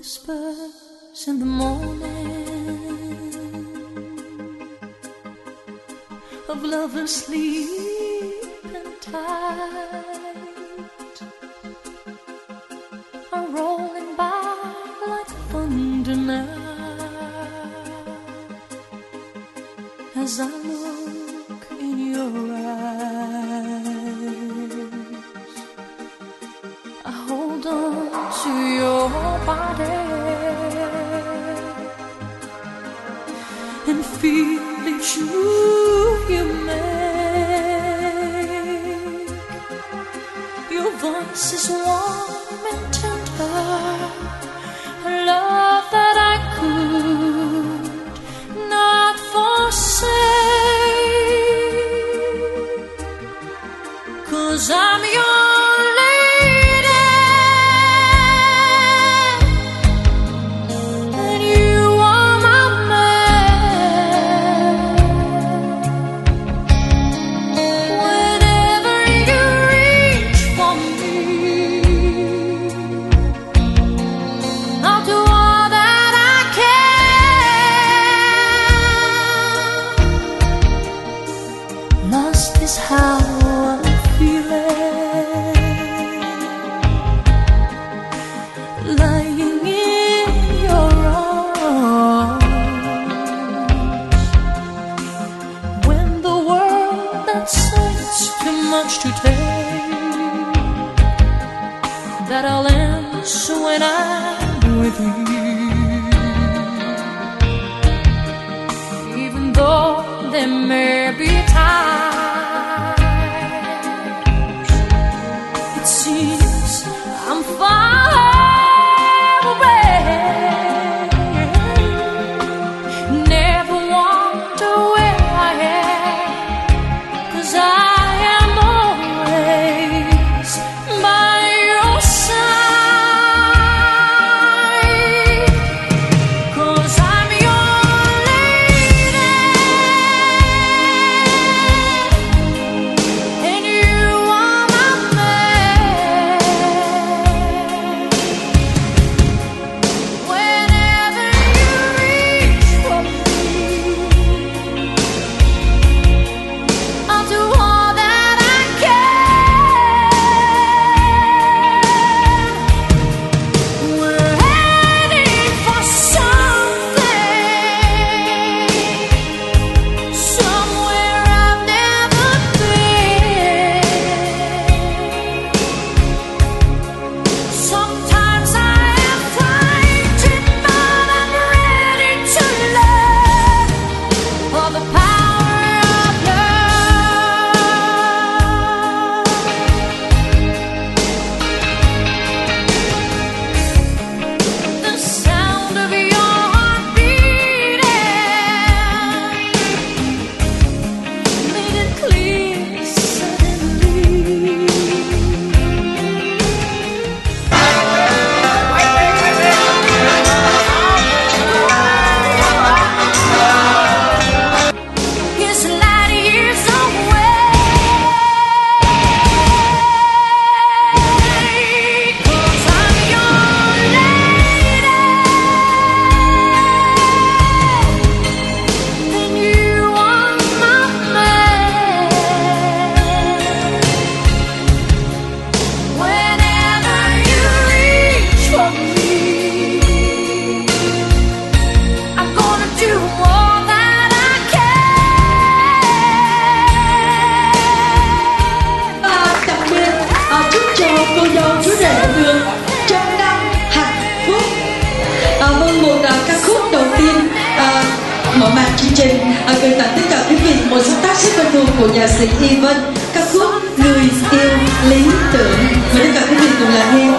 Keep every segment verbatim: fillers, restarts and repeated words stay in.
whispers in the morning of lovers sleeping tight are rolling by like thunder now as I look in your eyes. I hold on to your body and feel each move you make. Your voice is warm and tender, a love that I could not forsake, 'cause I'm your is how I'm feeling, lying in your arms. When the world that says too much to take, that I'll answer when I'm with you, even though there may be times I'm far away, never wonder where I am, 'cause I am always by your side, 'cause I'm your lady and you are my man. Mở màn chương trình gửi tặng tất cả quý vị một sáng tác rất quen thuộc của nhạc sĩ Y Vân, ca khúc Người Yêu Lý Tưởng. Mời tất cả quý vị cùng lắng nghe.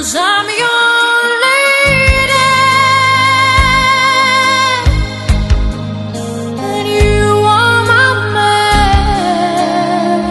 'cause I'm your lady, and you are my man.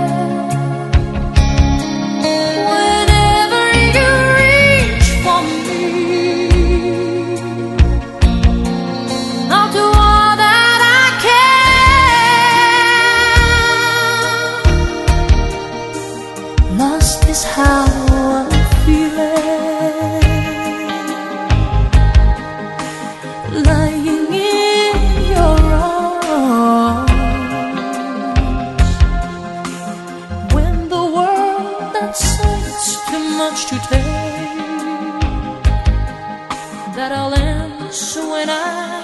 Whenever you reach for me, I'll do all that I can. Lost is how I'm feeling, lying in your arms, when the world that says too much to take, that I'll answer when I